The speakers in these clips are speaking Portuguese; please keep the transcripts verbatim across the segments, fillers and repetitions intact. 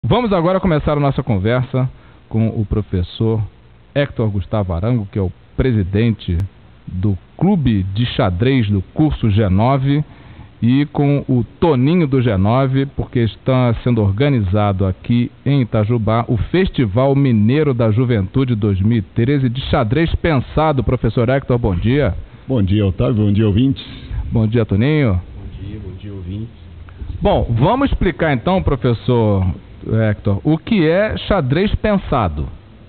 Vamos agora começar a nossa conversa com o professor Héctor Gustavo Arango, que é o presidente do Clube de Xadrez do curso G nove, e com o Toninho do G nove, porque está sendo organizado aqui em Itajubá o Festival Mineiro da Juventude dois mil e treze de xadrez pensado. Professor Héctor, bom dia. Bom dia, Otávio. Bom dia, ouvintes. Bom dia, Toninho. Bom dia, bom dia, ouvintes. Bom, vamos explicar então, professor Héctor, o que é xadrez pensado.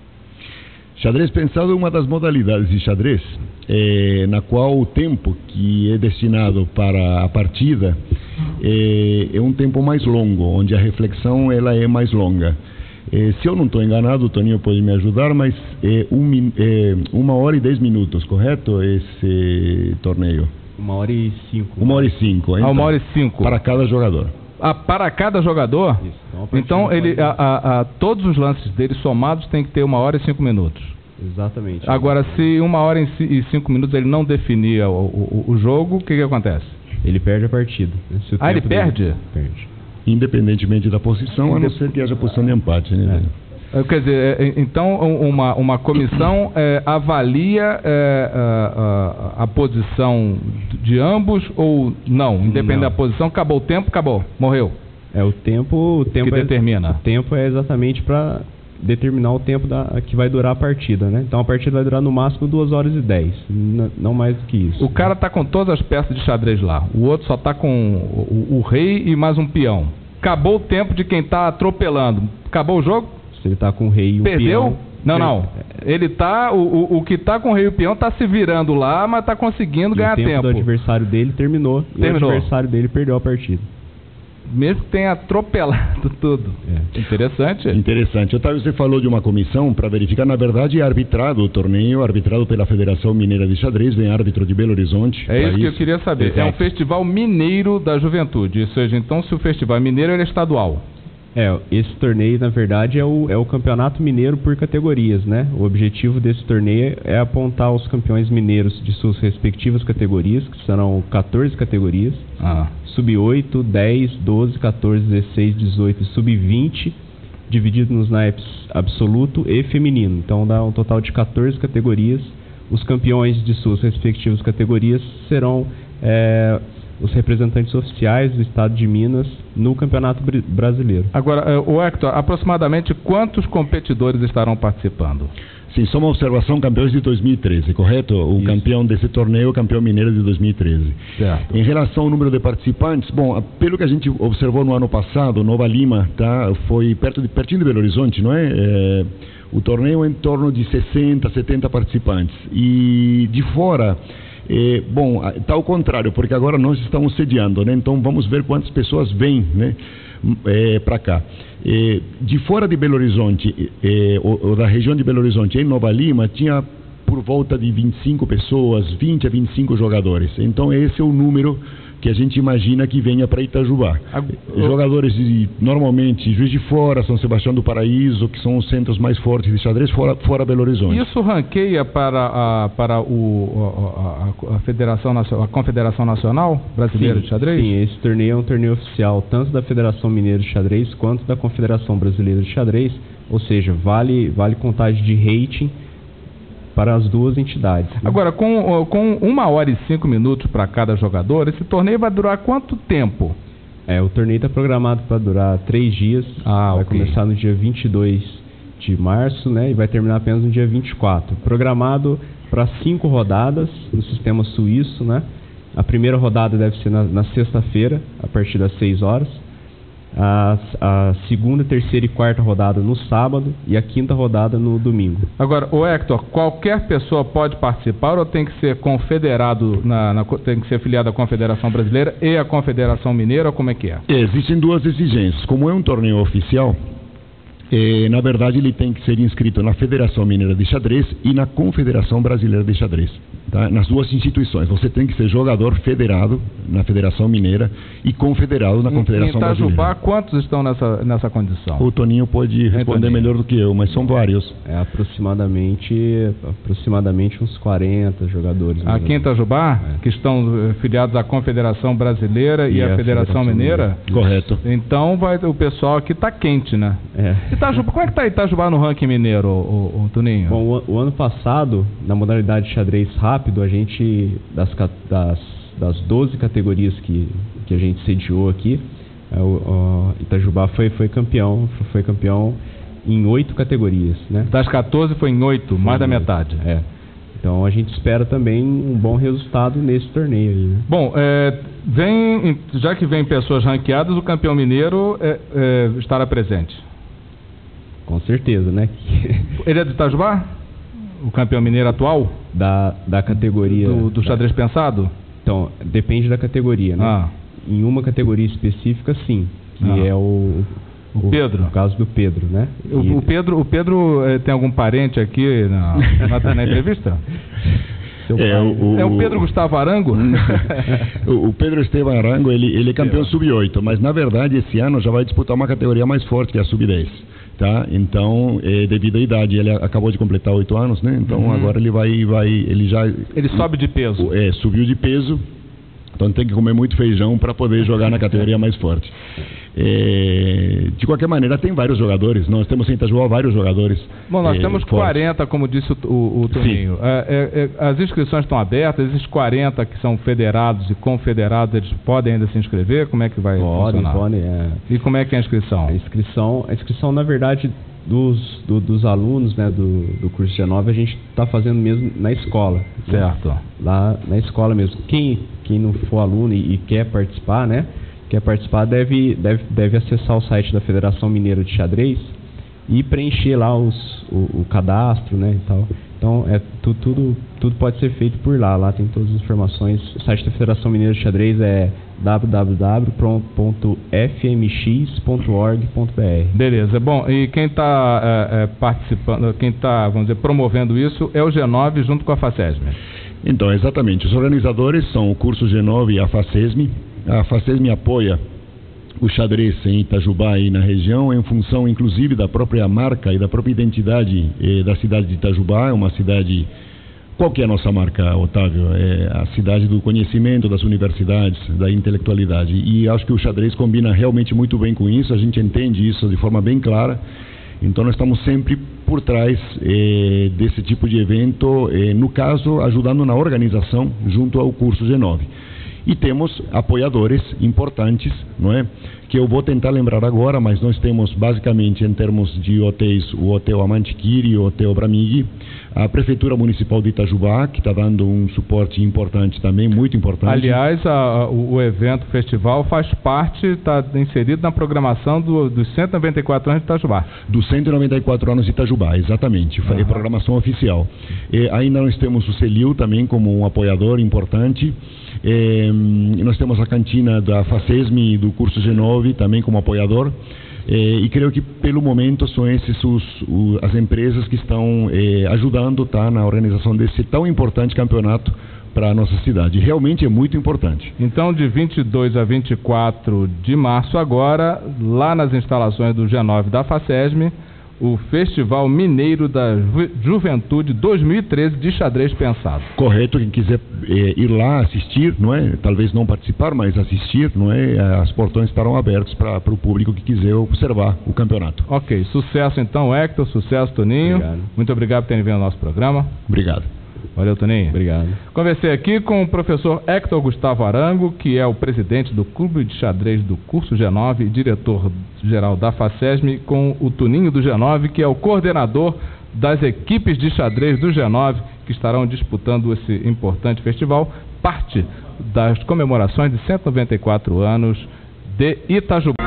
Xadrez pensado é uma das modalidades de xadrez é, na qual o tempo que é destinado para a partida é, é um tempo mais longo, onde a reflexão ela é mais longa. É, se eu não estou enganado, o Toninho pode me ajudar, mas é, um, é uma hora e dez minutos, correto? Esse torneio? Uma hora e cinco. Uma hora e cinco. Então, ah, uma hora e cinco. Para cada jogador. Ah, para cada jogador? Isso. Então, então ele, a, a, a, todos os lances dele somados tem que ter uma hora e cinco minutos. Exatamente. Agora, se uma hora e cinco minutos ele não definia o, o, o jogo, o que, que acontece? Ele perde a partida. Se ah, ele perde? Dele, perde. Independentemente da posição, a não ser que haja posição de empate, né? É. Quer dizer, então uma, uma comissão é, avalia é, a, a, a posição de ambos ou não? Independente não. da posição, acabou o tempo, acabou, morreu. É o tempo, o tempo que é, determina. O tempo é exatamente para determinar o tempo da, que vai durar a partida, né? Então a partida vai durar no máximo duas horas e dez, n- não mais do que isso. O cara tá com todas as peças de xadrez lá, o outro só tá com o, o rei e mais um peão. Acabou o tempo de quem tá atropelando. Acabou o jogo? Se ele tá com o rei e o Perdeu? peão... Não, não. Ele tá... O, o, o que tá com o rei e o peão tá se virando lá, mas tá conseguindo e ganhar o tempo. tempo. O adversário dele terminou, terminou. E o adversário dele perdeu a partida. Mesmo que tenha atropelado tudo. É. Interessante. Interessante. Otávio, você falou de uma comissão para verificar. Na verdade, é arbitrado o torneio, arbitrado pela Federação Mineira de Xadrez, vem árbitro de Belo Horizonte. É isso que eu queria saber. Exato. É um Festival Mineiro da Juventude. Ou seja, então, se o Festival é mineiro, ele é estadual. É, esse torneio, na verdade, é o, é o Campeonato Mineiro por categorias, né? O objetivo desse torneio é apontar os campeões mineiros de suas respectivas categorias, que serão quatorze categorias, ah. sub oito, dez, doze, quatorze, dezesseis, dezoito e sub vinte, dividido nos naipes absoluto e feminino. Então dá um total de quatorze categorias. Os campeões de suas respectivas categorias serão... É, os representantes oficiais do estado de Minas no Campeonato Brasileiro. Agora, o Héctor, aproximadamente quantos competidores estarão participando? Sim, só uma observação, campeões de dois mil e treze, correto? O Isso. campeão desse torneio, o campeão mineiro de dois mil e treze. Certo. Em relação ao número de participantes, bom, pelo que a gente observou no ano passado, Nova Lima, tá, foi perto de, pertinho de Belo Horizonte, não é? é o torneio é em torno de sessenta, setenta participantes. E de fora... É, bom, está ao contrário, porque agora nós estamos sediando, né? Então vamos ver quantas pessoas vêm, né, é, para cá. É, de fora de Belo Horizonte, é, ou, ou da região de Belo Horizonte, em Nova Lima, tinha por volta de vinte e cinco pessoas, vinte a vinte e cinco jogadores. Então esse é o número que a gente imagina que venha para Itajubá. A, Jogadores de, normalmente, Juiz de Fora, São Sebastião do Paraíso, que são os centros mais fortes de xadrez, fora, fora Belo Horizonte. Isso ranqueia para a, para o, a, a, Federação, a Confederação Nacional Brasileira sim, de Xadrez? Sim, esse torneio é um torneio oficial tanto da Federação Mineira de Xadrez quanto da Confederação Brasileira de Xadrez, ou seja, vale, vale contagem de rating para as duas entidades. Né? Agora, com, com uma hora e cinco minutos para cada jogador, esse torneio vai durar quanto tempo? É, o torneio está programado para durar três dias. Ah, vai okay. começar no dia vinte e dois de março, né, e vai terminar apenas no dia vinte e quatro. Programado para cinco rodadas no sistema suíço, né? A primeira rodada deve ser na, na sexta-feira, a partir das seis horas. A, a segunda, terceira e quarta rodada no sábado e a quinta rodada no domingo. Agora, o Héctor, qualquer pessoa pode participar ou tem que ser confederado, na, na, tem que ser filiado à Confederação Brasileira e à Confederação Mineira, como é que é? Existem duas exigências. Como é um torneio oficial, eh, na verdade ele tem que ser inscrito na Federação Mineira de Xadrez e na Confederação Brasileira de Xadrez. tá? Nas duas instituições. Você tem que ser jogador federado na Federação Mineira e confederado na Confederação Brasileira. Em Itajubá, Brasileira. Quantos estão nessa, nessa condição? O Toninho pode responder Toninho. melhor do que eu, mas são vários. É aproximadamente, aproximadamente uns quarenta jogadores. Aqui em Itajubá, é. que estão eh, filiados à Confederação Brasileira e, E à a Federação, Federação Mineira? Correto. Então vai, o pessoal aqui está quente, né? É. Itajubá, como é que está Itajubá no ranking mineiro, o, o, o Toninho? Bom, o, o ano passado, na modalidade de xadrez rápido, a gente, das, das, das doze categorias que, que a gente sediou aqui, é, o, o Itajubá foi, foi campeão, foi campeão em oito categorias, né? Das quatorze foi em oito, mais da metade. É. Então a gente espera também um bom resultado nesse torneio aí, né? Bom, é, vem, já que vem pessoas ranqueadas, o campeão mineiro é, é, estará presente. Com certeza, né? Ele é de Itajubá? O campeão mineiro atual? Da, da categoria... Do, do xadrez pensado? Então, depende da categoria, né? Ah. Em uma categoria específica, sim. Que Ah. é o... O Pedro? O caso do Pedro, né? O, E- o Pedro, o Pedro eh, tem algum parente aqui na, na, na entrevista? Seu É, pai, o- É o Pedro Gustavo Arango? O, o Pedro Esteban Arango, ele, ele é campeão sub oito, mas na verdade esse ano já vai disputar uma categoria mais forte, que é a sub dez. Tá? Então, é, devido à idade, ele acabou de completar oito anos, né? Então Uhum. agora ele vai, vai, ele já Ele sobe de peso. é, subiu de peso, então tem que comer muito feijão para poder jogar na categoria mais forte. É, de qualquer maneira, tem vários jogadores. Nós temos em Itajubá vários jogadores. Bom, nós é, temos fortes. quarenta, como disse o, o, o Toninho. É, é, é, as inscrições estão abertas, esses quarenta que são federados e confederados, eles podem ainda se inscrever? Como é que vai Podem, funcionar? podem. É, E como é que é a inscrição? a inscrição, a inscrição, na verdade, dos, do- dos alunos, né, do, do curso G nove, a gente está fazendo mesmo na escola. né? Certo. Lá na escola mesmo. Quem, quem não for aluno e, e quer participar, né? Quer participar, deve, deve, deve acessar o site da Federação Mineira de Xadrez e preencher lá os, o, o cadastro, né, e tal. Então, é, tu, tudo, tudo pode ser feito por lá. Lá tem todas as informações. O site da Federação Mineira de Xadrez é w w w ponto f m x ponto org ponto b r. Beleza. Bom, e quem está participando, quem está, vamos dizer, promovendo isso é o G nove junto com a FACESM. Então, exatamente. Os organizadores são o curso G nove e a FACESM. A FACESM apoia o xadrez em Itajubá e na região, em função inclusive da própria marca e da própria identidade eh, da cidade de Itajubá. É uma cidade... Qual que é a nossa marca, Otávio? É a cidade do conhecimento, das universidades, da intelectualidade. E acho que o xadrez combina realmente muito bem com isso. A gente entende isso de forma bem clara. Então, nós estamos sempre por trás eh, desse tipo de evento, eh, no caso, ajudando na organização junto ao curso G nove. E temos apoiadores importantes, não é? Que eu vou tentar lembrar agora, mas nós temos basicamente em termos de hotéis o Hotel Amantiquiri e o Hotel Bramig, a Prefeitura Municipal de Itajubá, que está dando um suporte importante também, muito importante. Aliás, a- a- o, o evento, o festival, faz parte, está inserido na programação do- dos cento e noventa e quatro anos de Itajubá. Dos cento e noventa e quatro anos de Itajubá, exatamente. É Aham. programação oficial. E ainda nós temos o CELIU também como um apoiador importante. Eh, nós temos a cantina da FACESM e do curso G nove também como apoiador. Eh, e creio que pelo momento são esses os, o- as empresas que estão eh, ajudando, tá, na organização desse tão importante campeonato para a nossa cidade. Realmente é muito importante. Então, de vinte e dois a vinte e quatro de março agora, lá nas instalações do G nove da FACESM, o Festival Mineiro da Ju- Juventude dois mil e treze de xadrez pensado. Correto, quem quiser eh, ir lá assistir, não é? Talvez não participar, mas assistir, não é? As portões estarão abertos para o público que quiser observar o campeonato. Ok, sucesso então, Hector, sucesso, Toninho. Obrigado. Muito obrigado por terem vindo ao nosso programa. Obrigado. Valeu, Toninho. Obrigado. Conversei aqui com o professor Hector Gustavo Arango, que é o presidente do Clube de Xadrez do curso G nove e diretor-geral da FACESM, com o Toninho do G nove, que é o coordenador das equipes de xadrez do G nove, que estarão disputando esse importante festival, parte das comemorações de cento e noventa e quatro anos de Itajubá.